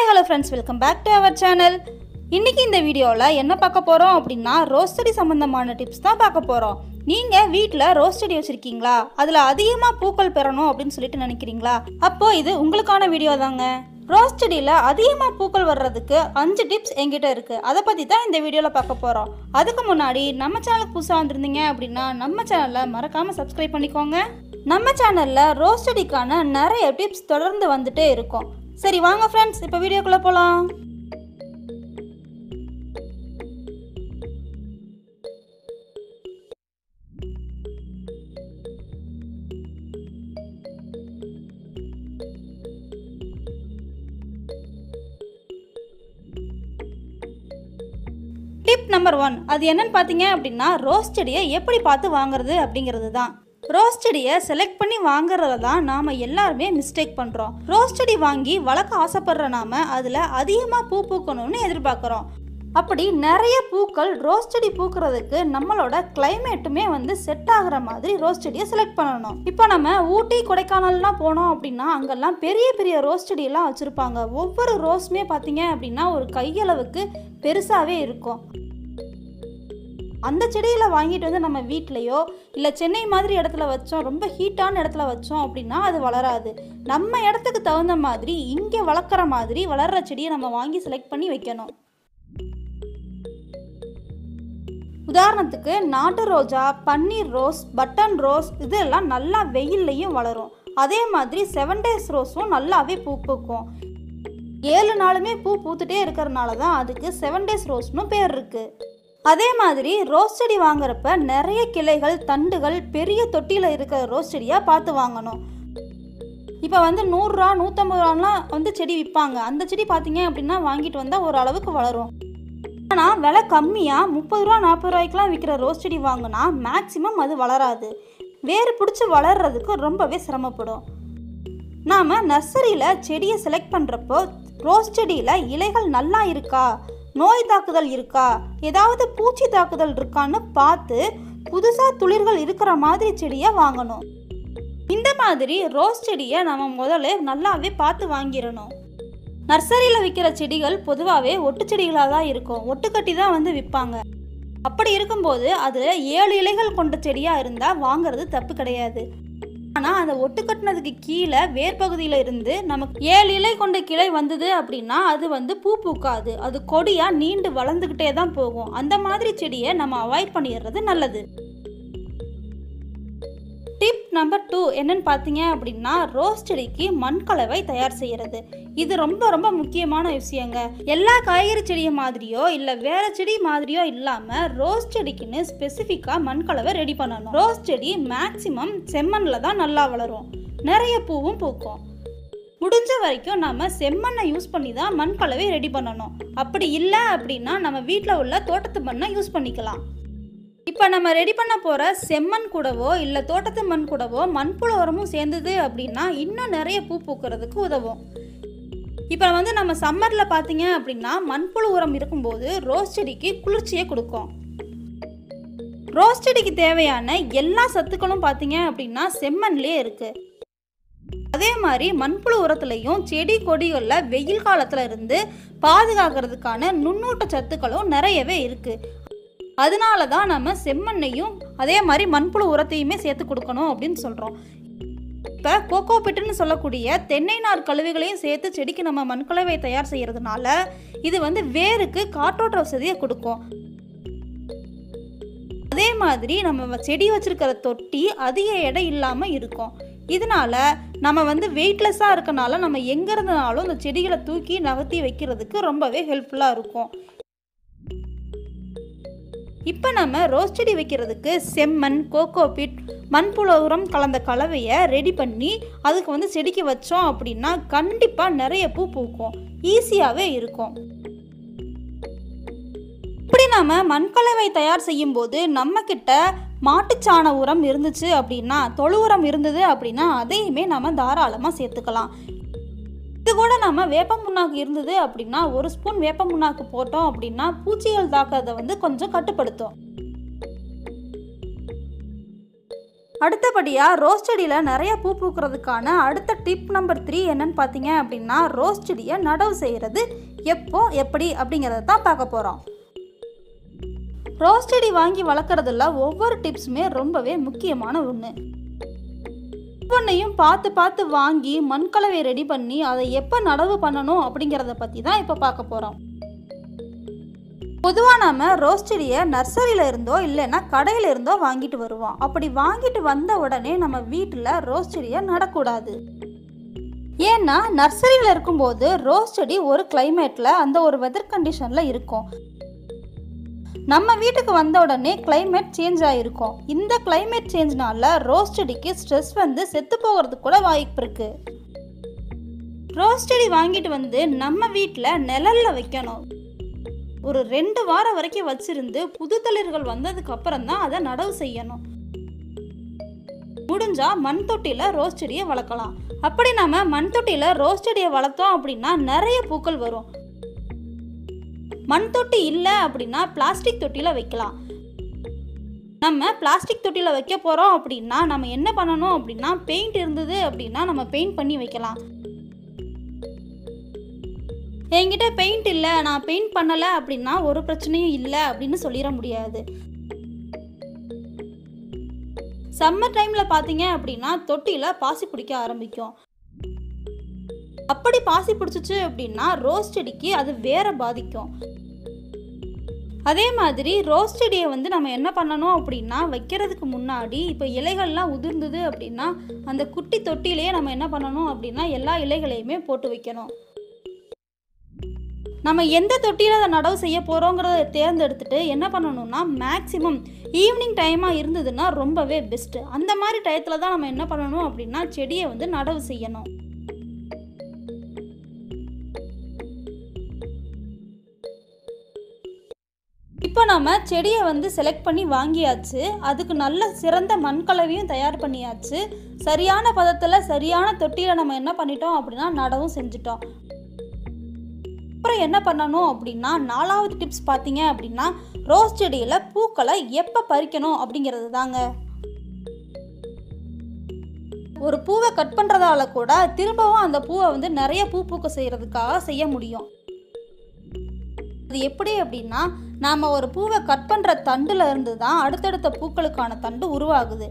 Hello friends, welcome back to our channel. இன்னைக்கு இந்த வீடியோவில் என்ன பார்க்க போகிறோம் அப்படின்னா ரோஸ் செடி சம்மந்தமான டிப்ஸ் தான் பார்க்க போகிறோம். நீங்கள் வீட்டில் ரோஸ் செடி வச்சுருக்கீங்களா? அதில் அதிகமாக பூக்கள் பெறணும் அப்படின்னு சொல்லிட்டு நினைக்கிறீங்களா? அப்போது இது உங்களுக்கான வீடியோ தாங்க. ரோஸ் செடியில் அதிகமாக பூக்கள் வர்றதுக்கு 5 டிப்ஸ் என்கிட்ட இருக்குது. அதை பற்றி தான் இந்த வீடியோவில் பார்க்க போகிறோம். அதுக்கு முன்னாடி நம்ம சேனலுக்கு புதுசாக வந்திருந்தீங்க அப்படின்னா நம்ம சேனலை மறக்காமல் சப்ஸ்கிரைப் பண்ணிக்கோங்க. நம்ம சேனலில் ரோஸ் செடிக்கான நிறைய டிப்ஸ் தொடர்ந்து வந்துட்டே இருக்கும். சரி வாங்க ஃப்ரெண்ட்ஸ், இப்போ வீடியோக்குள்ளே போகலாம். டிப் நம்பர் 1, அது என்னன்னு பார்த்தீங்க அப்படின்னா ரோஸ் செடியை எப்படி பார்த்து வாங்குறது அப்படிங்கிறது தான். ரோஸ் செடியை செலக்ட் பண்ணி வாங்குறத தான் நாம் எல்லாருமே மிஸ்டேக் பண்ணுறோம். ரோஸ் செடி வாங்கி வளர்க்க ஆசைப்படுற நாம் அதில் அதிகமாக பூ பூக்கணும்னு எதிர்பார்க்குறோம். அப்படி நிறைய பூக்கள் ரோஸ் செடி பூக்கிறதுக்கு நம்மளோட கிளைமேட்டுமே செட் ஆகிற மாதிரி ரோஸ் செடியை செலக்ட் பண்ணணும். இப்போ நம்ம ஊட்டி கொடைக்கானல்லாம் போனோம் அப்படின்னா அங்கெல்லாம் பெரிய பெரிய ரோஸ் செடியெல்லாம் வச்சுருப்பாங்க. ஒவ்வொரு ரோஸுமே பார்த்தீங்க அப்படின்னா ஒரு கையளவுக்கு பெருசாகவே இருக்கும். அந்த செடியில் வாங்கிட்டு நம்ம வீட்லையோ இல்லை சென்னை மாதிரி இடத்துல வச்சோம், ரொம்ப ஹீட்டான இடத்துல வச்சோம் அப்படின்னா அது வளராது. நம்ம இடத்துக்கு தகுந்த மாதிரி இங்கே வளர்க்குற மாதிரி வளர்கிற செடியை நம்ம வாங்கி செலக்ட் பண்ணி வைக்கணும். உதாரணத்துக்கு நாட்டு ரோஜா, பன்னீர் ரோஸ், பட்டன் ரோஸ் இதெல்லாம் நல்லா வெயில்லையும் வளரும். அதே மாதிரி 7 days ரோஸும் நல்லாவே பூ பூக்கும். 7 நாளுமே பூ பூத்துட்டே இருக்கிறதுனால தான் அதுக்கு 7 days ரோஸ்னு பேர் இருக்கு. அதே மாதிரி ரோஸ் செடி வாங்குறப்ப நிறைய கிளைகள், தண்டுகள் பெரிய தொட்டியில் இருக்கிற ரோஸ் செடியாக பார்த்து வாங்கணும். இப்போ 100 ரூபா 150 ரூபாலாம் செடி விற்பாங்க. அந்த செடி பார்த்தீங்க அப்படின்னா வாங்கிட்டு வந்தால் ஓரளவுக்கு வளரும். ஆனால் விலை கம்மியாக 30 ரூபா 40 ரூபாய்க்குலாம் விற்கிற ரோஸ் செடி வாங்கினா மேக்சிமம் அது வளராது. வேறு பிடிச்சி வளர்கிறதுக்கு ரொம்பவே சிரமப்படும். நாம் நர்சரியில் செடியை செலக்ட் பண்ணுறப்போ ரோஸ் செடியில் இலைகள் நல்லா இருக்கா, நோய் தாக்குதல் இருக்கா, ஏதாவது பூச்சி தாக்குதல் இருக்கான்னு பார்த்து புதுசாக துளிர்கள் இருக்கிற மாதிரி செடியை வாங்கணும். இந்த மாதிரி ரோஸ் செடியை நம்ம முதல்ல நல்லாவே பார்த்து வாங்கிடணும். நர்சரியில் விற்கிற செடிகள் பொதுவாகவே ஒட்டு செடிகளாக தான் இருக்கும். ஒட்டுக்கட்டி தான் விற்பாங்க. அப்படி இருக்கும்போது அது 7 இலைகள் கொண்ட செடியாக இருந்தால் வாங்கிறது தப்பு கிடையாது. ஆனால் அந்த ஒட்டு கட்டினதுக்கு கீழே வேர் பகுதியில் இருந்து நமக்கு 7 இலை கொண்ட கிளை வந்தது அப்படின்னா அது பூ பூக்காது. அது கொடியாக நீண்டு வளர்ந்துக்கிட்டே தான் போகும். அந்த மாதிரி செடியை நம்ம அவாய்ட் பண்ணிடுறது நல்லது. டிப் நம்பர் 2 என்னன்னு பார்த்தீங்க அப்படின்னா ரோஸ் செடிக்கு மண் கலவை தயார் செய்கிறது. இது ரொம்ப ரொம்ப முக்கியமான விஷயங்க. எல்லா காய்கறி செடியை மாதிரியோ இல்லை வேற செடி மாதிரியோ இல்லாமல் ரோஸ் செடிக்குன்னு ஸ்பெசிஃபிக்காக மண் கலவை ரெடி பண்ணணும். ரோஸ் செடி மேக்சிமம் செம்மண்ணில் தான் நல்லா வளரும், நிறைய பூவும் பூக்கும். முடிஞ்ச வரைக்கும் நம்ம செம்மண்ணை யூஸ் பண்ணி தான் மண் கலவை ரெடி பண்ணணும். அப்படி இல்லை அப்படின்னா நம்ம வீட்டில் உள்ள தோட்டத்து மண்ணை யூஸ் பண்ணிக்கலாம். இப்போ நம்ம ரெடி பண்ண போகிற செம்மண் கூடவோ இல்லை தோட்டத்து மண் கூடவோ மண்புழு உரமும் சேர்ந்தது அப்படின்னா இன்னும் நிறைய பூ பூக்கிறதுக்கு உதவும். இப்போ நம்ம சம்மரில் பார்த்தீங்க அப்படின்னா மண்புழு உரம் இருக்கும்போது ரோஸ் செடிக்கு குளிர்ச்சியை கொடுக்கும். ரோஸ் செடிக்கு தேவையான எல்லா சத்துக்களும் பார்த்தீங்க அப்படின்னா செம்மண்லேயே இருக்குது. அதே மாதிரி மண்புழு உரத்துலையும் செடி கொடிகளில் வெயில் காலத்தில் இருந்து பாதுகாக்கிறதுக்கான நுண்ணூட்ட சத்துக்களும் நிறையவே இருக்குது. அதனால தான் நம்ம செம்மண்ணையும் அதே மாதிரி மண்புழு உரத்தையுமே சேர்த்து கொடுக்கணும் அப்படின்னு சொல்கிறோம். இப்போ கோகோ பிட்டுன்னு சொல்லக்கூடிய தென்னை நார் கழிவுகளையும் சேர்த்து செடிக்கு நம்ம மண்கலவை தயார் செய்கிறதுனால இது வேருக்கு காற்றோட்ட வசதியை கொடுக்கும். அதே மாதிரி நம்ம செடி வச்சிருக்கிற தொட்டி அதிக எடை இல்லாமல் இருக்கும். இதனால நம்ம வெயிட்லெஸ்ஸாக இருக்கனால நம்ம எங்கே இருந்தனாலும் இந்த செடிகளை தூக்கி நகர்த்தி வைக்கிறதுக்கு ரொம்பவே ஹெல்ப்ஃபுல்லாக இருக்கும். இப்போ நம்ம ரோஸ் செடி வைக்கிறதுக்கு செம்மண், கோகோபிட், மண்புழு உரம் கலந்த கலவையை ரெடி பண்ணி அதுக்கு செடிக்கு வச்சோம் அப்படின்னா கண்டிப்பாக நிறைய பூ பூக்கும், ஈஸியாகவே இருக்கும். இப்படி நம்ம மண்கலவை தயார் செய்யும் போது நம்மக்கிட்ட மாட்டுச்சாண உரம் இருந்துச்சு அப்படின்னா, தொழு உரம் இருந்தது அப்படின்னா அதையுமே நம்ம தாராளமாக சேர்த்துக்கலாம். இது கூட நம்ம வேப்ப முன்னாக்கு இருந்தது அப்படின்னா 1 ஸ்பூன் வேப்ப முன்னாக்கு போட்டோம் அப்படின்னா பூச்சிகள் தாக்கிறத கொஞ்சம் கட்டுப்படுத்தும். அடுத்தபடியாக ரோஸ் செடியில் நிறைய பூ பூக்கிறதுக்கான அடுத்த டிப் நம்பர் 3 என்னன்னு பார்த்தீங்க அப்படின்னா, ரோஸ் செடியை நடவு செய்கிறது எப்போ எப்படி அப்படிங்கிறத தான் பார்க்க போகிறோம். ரோஸ் செடி வாங்கி வளர்க்குறதுல ஒவ்வொரு டிப்ஸுமே ரொம்பவே முக்கியமான ஒன்று. ஒவ்வொன்றையும் பார்த்து பார்த்து வாங்கி மண்கலவை ரெடி பண்ணி அதை எப்போ நடவு பண்ணணும் அப்படிங்கிறத பற்றி தான் இப்போ பார்க்க போகிறோம். பொதுவாக நம்ம ரோஸ் செடியை நர்சரியில் இருந்தோ இல்லைன்னா கடையில் இருந்தோ வாங்கிட்டு வருவோம். அப்படி வாங்கிட்டு வந்த உடனே நம்ம வீட்டில் ரோஸ் செடியை நடக்கூடாது. ஏன்னா நர்சரியில் இருக்கும்போது ரோஸ் செடி ஒரு கிளைமேட்டில் அந்த ஒரு வெதர் கண்டிஷனில் இருக்கும். நம்ம வீட்டுக்கு வந்த உடனே கிளைமேட் சேஞ்ச் ஆகிருக்கும். இந்த கிளைமேட் சேஞ்ச்னால ரோஸ் செடிக்கு ஸ்ட்ரெஸ் வந்து செத்து போகிறதுக்கு கூட வாய்ப்பு இருக்கு. ரோஸ் செடி வாங்கிட்டு வந்து நம்ம வீட்டில் நிழல்ல வைக்கணும். ஒரு 2 வாரம் வரைக்கும் வச்சிருந்து புது தளிர்கள் வந்ததுக்கு அப்புறம் தான் அதை நடவு செய்யணும். முடிஞ்சா மண் தொட்டியில ரோஸ் செடியை வளர்க்கலாம். அப்படி நம்ம மண் தொட்டியில ரோஸ் செடியை வளர்த்தோம் அப்படின்னா நிறைய பூக்கள் வரும். மண் தொட்டி இல்லை அப்படின்னா பிளாஸ்டிக் தொட்டியில வைக்கலாம். நம்ம பிளாஸ்டிக் தொட்டியில வைக்க போறோம் அப்படின்னா நம்ம என்ன பண்ணணும் அப்படின்னா, பெயிண்ட் இருந்தது அப்படின்னா நம்ம பெயிண்ட் பண்ணி வைக்கலாம். என்கிட்ட பெயிண்ட் இல்லை, நான் பெயிண்ட் பண்ணலை அப்படின்னா ஒரு பிரச்சனையும் இல்லை அப்படின்னு சொல்லிட முடியாது. சம்மர் டைம்ல பார்த்தீங்க அப்படின்னா தொட்டியில் பாசி பிடிக்க ஆரம்பிக்கும். அப்படி பாசி பிடிச்சிச்சு அப்படின்னா ரோஸ் செடிக்கு அது வேற பாதிக்கும். அதே மாதிரி ரோஸ் செடியை வந்து நம்ம என்ன பண்ணணும் அப்படின்னா, வைக்கிறதுக்கு முன்னாடி இப்போ இலைகள்லாம் உதிர்ந்தது அப்படின்னா அந்த குட்டி தொட்டிலேயே நம்ம என்ன பண்ணணும் அப்படின்னா எல்லா இலைகளையுமே போட்டு வைக்கணும். நம்ம எந்த தொட்டியில் அதை நடவு செய்ய போகிறோங்கிறத தேர்ந்தெடுத்துட்டு என்ன பண்ணணும்னா, மேக்ஸிமம் ஈவினிங் டைமாக இருந்ததுன்னா ரொம்பவே பெஸ்ட்டு. அந்த மாதிரி டயத்தில் தான் நம்ம என்ன பண்ணணும் அப்படின்னா செடியை வந்து நடவு செய்யணும். இப்போ நம்ம செடியை வந்து செலக்ட் பண்ணி வாங்கியாச்சு. அதுக்கு நல்ல சிறந்த மண்கலவையும் தயார் பண்ணியாச்சு. சரியான பதத்தில் சரியான தொட்டியில் நம்ம என்ன பண்ணிட்டோம் அப்படின்னா நடவும் செஞ்சுட்டோம். அப்புறம் என்ன பண்ணணும் அப்படின்னா, 4வது டிப்ஸ் பார்த்தீங்க அப்படின்னா, ரோஸ் செடியில் பூக்களை எப்போ பறிக்கணும் அப்படிங்கிறது தாங்க. ஒரு பூவை கட் பண்ணுறதால கூட திரும்பவும் அந்த பூவை வந்து நிறைய பூ பூக்க செய்கிறதுக்காக செய்ய முடியும். அது எப்படி அப்படின்னா, நாம் ஒரு பூவை கட் பண்ணுற தண்டில் இருந்து தான் அடுத்தடுத்த பூக்களுக்கான தண்டு உருவாகுது.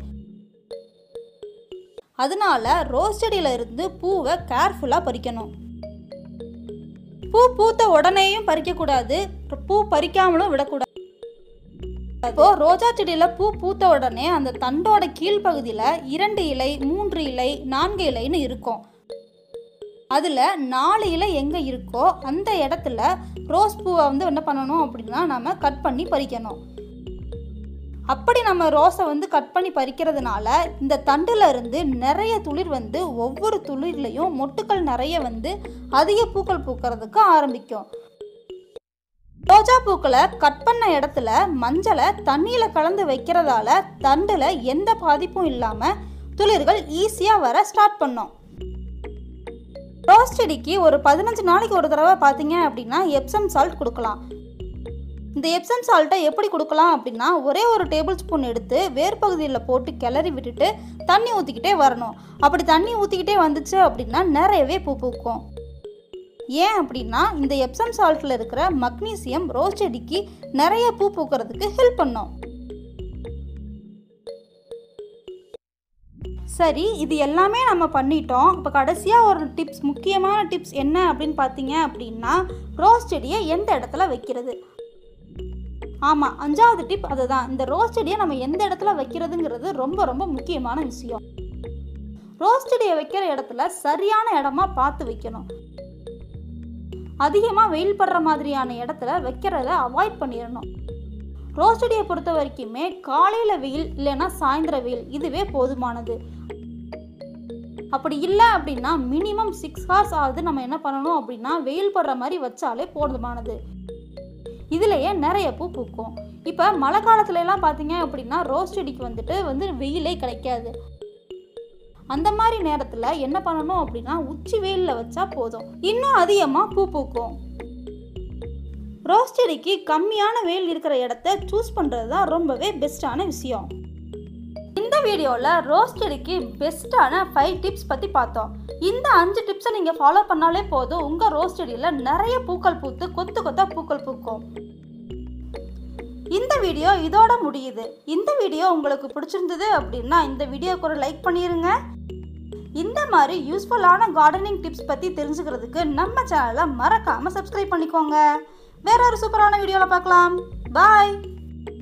அதனால ரோஸ் செடியில் இருந்து பூவை கேர்ஃபுல்லாக பறிக்கணும். பூ பூத்த உடனேயும் பறிக்கக்கூடாது, பூ பறிக்காமலும் விடக்கூடாது. இப்போ ரோஜா செடியில் பூ பூத்த உடனே அந்த தண்டோட கீழ்ப்பகுதியில் 2 இலை 3 இலை 4 இலைன்னு இருக்கும். அதில் 4 இலை எங்கே இருக்கோ அந்த இடத்துல ரோஸ் பூவை வந்து என்ன பண்ணணும் அப்படின்னா நம்ம கட் பண்ணி பறிக்கணும். அப்படி நம்ம ரோஸை வந்து கட் பண்ணி பறிக்கிறதுனால இந்த தண்டில் இருந்து நிறைய துளிர் வந்து ஒவ்வொரு துளிர்லையும் மொட்டுக்கள் நிறைய வந்து அதிக பூக்கள் பூக்கிறதுக்கு ஆரம்பிக்கும். ரோஜா பூக்களை கட் பண்ண இடத்துல மஞ்சளை தண்ணியில் கலந்து வைக்கிறதால தண்டில் எந்த பாதிப்பும் இல்லாமல் துளிர்கள் ஈஸியாக வர ஸ்டார்ட் பண்ணும். ரோஸ் செடிக்கு ஒரு 15 நாளைக்கு ஒரு தடவை பார்த்தீங்க அப்படின்னா எப்சம் சால்ட் கொடுக்கலாம். இந்த எப்சம் சால்ட்டை எப்படி கொடுக்கலாம் அப்படின்னா, ஒரே ஒரு டேபிள் ஸ்பூன் எடுத்து வேர் பகுதியில் போட்டு கிளறி விட்டுட்டு தண்ணி ஊற்றிக்கிட்டே வரணும். அப்படி தண்ணி ஊற்றிக்கிட்டே வந்துச்சு அப்படின்னா நிறையவே பூ பூக்கும். ஏன் அப்படின்னா இந்த எப்சம் சால்ட்டில் இருக்கிற மக்னீசியம் ரோஸ் செடிக்கு நிறைய பூ பூக்கிறதுக்கு ஹெல்ப் பண்ணும். சரி, இது எல்லாமே நம்ம பண்ணிட்டோம். இப்போ கடைசியாக ஒரு டிப்ஸ், முக்கியமான டிப்ஸ் என்ன அப்படின்னு பார்த்தீங்க அப்படின்னா, ரோஸ் செடியை எந்த இடத்துல வைக்கிறது. ஆமாம், 5வது டிப் அதுதான். இந்த ரோஸ் செடியை நம்ம எந்த இடத்துல வைக்கிறதுங்கிறது ரொம்ப ரொம்ப முக்கியமான விஷயம். ரோஸ் செடியை வைக்கிற இடத்துல சரியான இடமா பார்த்து வைக்கணும். அதிகமாக வெயில் படுற மாதிரியான இடத்துல வைக்கிறத அவாய்ட் பண்ணிடணும். ரோஸ் செடியை பொறுத்த வரைக்குமே காலையில் வெயில் இல்லைன்னா சாயந்தர வெயில் இதுவே போதுமானது. அப்படி இல்லை அப்படின்னா மினிமம் 6 hours ஆகுது நம்ம என்ன பண்ணணும் அப்படின்னா வெயில் படுற மாதிரி வச்சாலே போதுமானது. இதுலேயே நிறைய பூ பூக்கும். இப்போ மழை காலத்துலலாம் பார்த்தீங்க அப்படின்னா ரோஸ் செடிக்கு வந்து வெயிலே கிடைக்காது. அந்த மாதிரி நேரத்தில் என்ன பண்ணணும் அப்படின்னா உச்சி வெயிலில் வச்சா போதும், இன்னும் அதிகமாக பூ பூக்கும். ரோஸ் செடிக்கு கம்மியான வெயில் இருக்கிற இடத்த சூஸ் பண்ணுறது தான் ரொம்பவே பெஸ்ட்டான விஷயம். இந்த வீடியோவில் ரோஸ் செடிக்கு பெஸ்ட்டான 5 டிப்ஸ் பற்றி பார்த்தோம். இந்த 5 டிப்ஸை நீங்கள் ஃபாலோ பண்ணாலே போதும், உங்கள் ரோஸ் செடியில் நிறைய பூக்கள் பூத்து கொத்து கொத்தா பூக்கள் பூக்கும். இந்த வீடியோ இதோட முடியுது. இந்த வீடியோ உங்களுக்கு பிடிச்சிருந்தது அப்படின்னா இந்த வீடியோக்கு ஒரு லைக் பண்ணிடுங்க. இந்த மாதிரி யூஸ்ஃபுல்லான கார்டனிங் டிப்ஸ் பற்றி தெரிஞ்சுக்கிறதுக்கு நம்ம சேனலை மறக்காமல் சப்ஸ்கிரைப் பண்ணிக்கோங்க. வேற ஒரு சூப்பரான வீடியோவில் பார்க்கலாம். பாய்.